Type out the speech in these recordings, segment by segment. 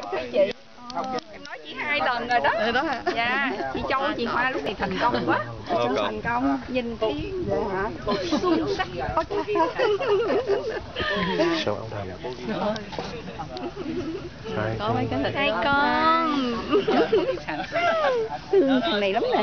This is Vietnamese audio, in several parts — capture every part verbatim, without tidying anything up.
Chị em nói chị hai lần rồi đó. Ừ, đó hả? Dạ, chị Châu chị Hoa lúc này thành công quá. Ờ, còn. Thành công, nhìn cái dạ hả? Xuân sắc. Show ông thầm. Hai Có mấy cái thịt. Hai con. Thương thằng này lắm nè.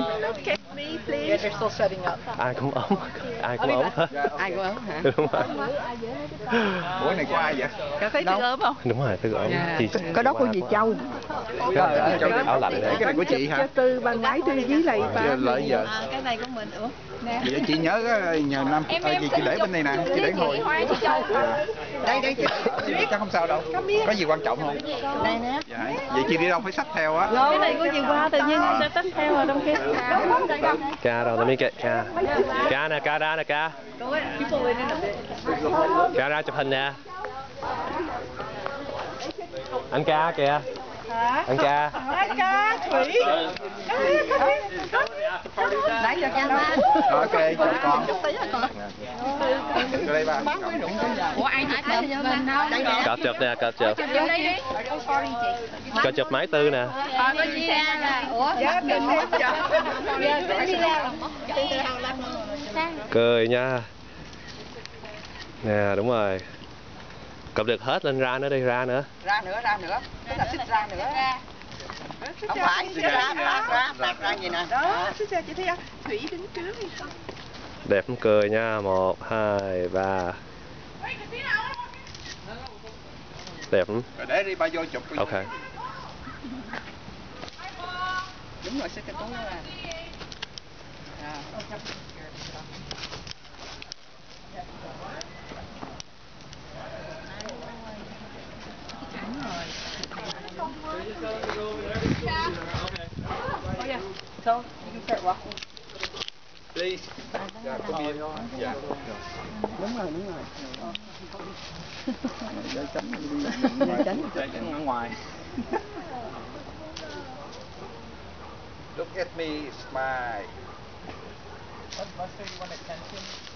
Ai cũng ốm, ai cũng ốm hết. Ai cũng ốm hả? Đúng rồi. Buổi này có ai vậy? Có thấy Tư ốm không? Đúng rồi, Tư ốm. Dạ. Chị Có đó của dì Châu. Trời ơi, áo lạnh này. cái này của chị hả? Cho Tư ban nãy Tư với lại ba. Lợi giờ. À, cái này của mình. Ủa? Nè. Vậy chị nhớ nhờ năm Em à, em chị, chị để bên đây nè, chị để ngồi. Đây đây chị. Chắc không sao đâu. Có gì quan trọng không? Đây nè. Dạ. Vậy chị đi đâu phải xách theo á. Cái này của dì Hoa tự nhiên sẽ tách theo ở trong kia. Ca đâu, let me get ca. Ca nè, ca ra nè, ca. Ca ra chụp hình nè. Anh ca kìa. Anh ca. Anh ca Thủy. Nãy giờ ca ba. Ok, chào con. Đây ba. Ủa ai chụp mình mình đâu? Cặp chụp nè, cặp chụp. Chụp vô đây đi. Cặp chụp máy Tư nè. Ờ có gì ra. Ủa? Dạ, đừng em chậm. Giờ đi ra. Cười nha. Nè, đúng rồi. Cặp được hết lên ra nữa đi, ra nữa. Ra nữa, ra nữa. Tức là xích ra nữa. Không phải, xích ra, ra, ra, ra, ra gì nè. Đó, xích ra chị thấy không? Thủy đứng trước hay không? Đẹp không cười nha. Một, hai, ba. Đẹp không? Rồi để đi ba vô chụp. Ok. Đúng rồi, xích cái túi ra. So, you can start walking. Please. Dạ, có bia. Dạ. Đúng rồi, đúng rồi. Để tránh Để tránh. Để tránh ở ngoài. Look at me, smile. What, what do you want attention?